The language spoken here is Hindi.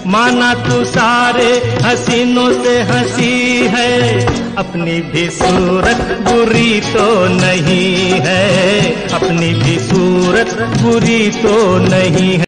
माना तू सारे हसीनों से हंसी है, अपनी भी सूरत बुरी तो नहीं है, अपनी भी सूरत बुरी तो नहीं है।